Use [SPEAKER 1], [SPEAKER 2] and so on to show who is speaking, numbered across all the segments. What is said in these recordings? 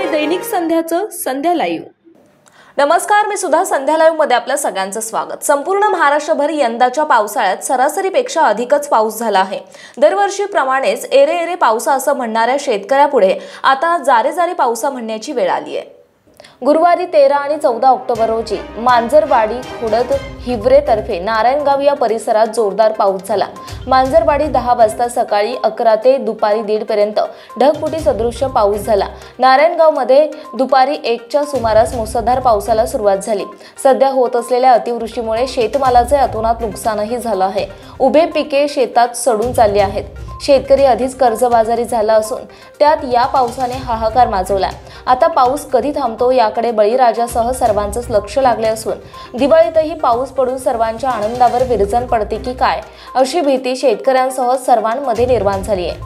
[SPEAKER 1] आहे दैनिक संध्याचं संध्या लाईव्ह। नमस्कार, मी सुद्धा संध्या लाईव्ह मध्ये आपल्या सगळ्यांचं स्वागत। संपूर्ण महाराष्ट्रभर यंदाच्या पावसाळ्यात सरासरीपेक्षा अधिकच पाऊस झाला आहे। दरवर्षीप्रमाणेच एरे एरे पावसा असं म्हणणाऱ्या शेतकऱ्यापुढे आता जारे जारे पावसा म्हणण्याची वेळ आली आहे। गुरुवारी 13 आणि 14 ऑक्टोबर रोजी मांजरवाडी, खोडद, हिवरे तर्फे नारायणगाव या परिसरात जोरदार पाऊस झाला। मांजरवाडी 10 वाजता सकाळी 11 ते दुपारी 1:30 पर्यंत ढगफुटी सदृश्य पाऊस झाला। नारायणगाव मध्ये दुपारी 1च्या सुमारास मुसळधार पावसाला सुरुवात झाली। सध्या होत असलेल्या अतिवृष्टीमुळे शेतमालाचे अतोनात नुकसानही झालं आहे। उभे पिके शेतात सडून चालली आहेत। शेतकरी आधीच कर्जबाजारी झाला असून त्यात या पावसाने हाहाकार माजवला। आता पाऊस कधी थांबतो याकडे बळीराजासह सर्वांचंच लक्ष लागले असून दिवाळीतही पाऊस पडून सर्वांच्या आनंदावर विरजण पडते की काय अशी भीती शेतकऱ्यांसह सर्वांमध्ये निर्माण झाली आहे।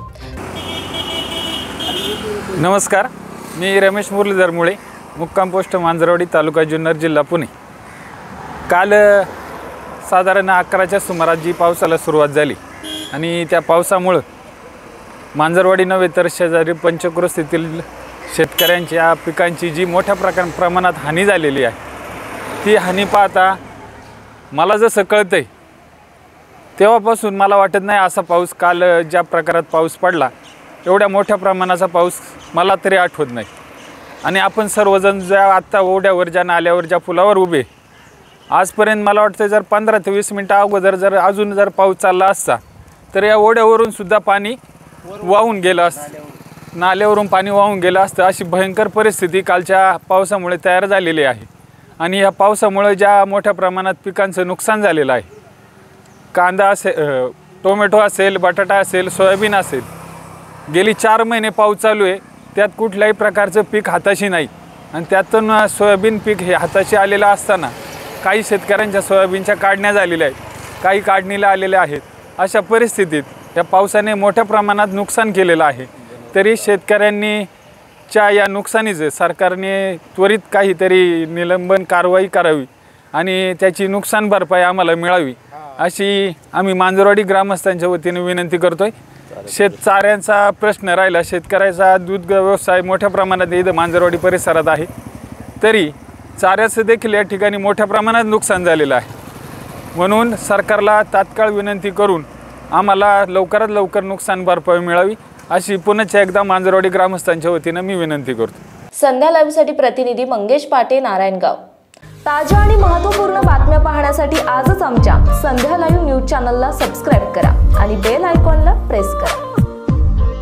[SPEAKER 2] नमस्कार, मी रमेश मुरलीधर मुळे, मुक्काम पोस्ट मांजरवाडी, तालुका जुन्नर, जिल्हा पुणे। काल साधारण 11च्या सुमारास जी पावसाला सुरुवात झाली आणि त्या पावसामुळे मांजरवाडी नव्हे तर शेजारी पंचक्रोशीतील शेतकऱ्यांच्या पिकांची जी मोठ्या प्रमाणात हानी झालेली आहे, ती हानी पाहता मला जसं कळतंय तेव्हापासून मला वाटत नाही असा पाऊस काल ज्या प्रकारात पाऊस पडला एवढ्या मोठ्या प्रमाणाचा पाऊस मला तरी आठवत नाही। आणि आपण सर्वजण ज्या आत्ता ओढ्यावर, ज्या नाल्यावर, ज्या पुलावर उभे, आजपर्यंत मला वाटतं जर 15 ते 20 मिनटं अगोदर जर अजून जर पाऊस चालला असता तर या ओढ्यावरून सुद्धा पाणी वाहून गेलं असतं, नाल्यावरून पाणी वाहून गेलं असतं। अशी भयंकर परिस्थिती कालच्या पावसामुळे तयार झालेली आहे। आणि या पावसामुळे ज्या मोठ्या प्रमाणात पिकांचं नुकसान झालेलं आहे, कांदा असेल, टोमॅटो असेल, बटाटा असेल, सोयाबीन असेल, गेली 4 महिने पाऊस चालू आहे, त्यात कुठल्याही प्रकारचं पीक हाताशी नाही। आणि त्यातून सोयाबीन पीक हे हाताशी आलेलं असताना काही शेतकऱ्यांच्या सोयाबीनच्या काढण्या झालेल्या आहेत, काही काढणीला आलेल्या आहेत। अशा परिस्थितीत या पावसाने मोठ्या प्रमाणात नुकसान केलेलं आहे। तरी शेतकऱ्यांनी या नुकसानीचं सरकारने त्वरित काहीतरी निलंबन कारवाई करावी आणि त्याची नुकसान भरपाई आम्हाला मिळावी अशी आम्ही मांजरवाडी ग्रामस्थांच्या वतीने विनंती करतोय। शेतचाऱ्यांचा प्रश्न राहिला, शेतकऱ्याचा दूध व्यवसाय मोठ्या प्रमाणात इथं मांजरवाडी परिसरात आहे, तरी चाऱ्याचं देखील या ठिकाणी मोठ्या प्रमाणात नुकसान झालेलं आहे। म्हणून सरकारला तात्काळ विनंती करून आम्हाला लवकरात लवकर नुकसान भरपाई मिळावी अशी पुन्हा एकदा मांजरवाडी ग्रामस्थांच्या वतीने मी विनंती करतो।
[SPEAKER 1] संध्या लाईव्हसाठी प्रतिनिधी मंगेश पाटे, नारायणगाव। ताज्या आणि महत्त्वपूर्ण बातम्या पाहण्यासाठी आजच आमच्या संध्या लाईव्ह न्यूज चॅनलला सबस्क्राईब करा आणि बेल आयकॉनला प्रेस करा।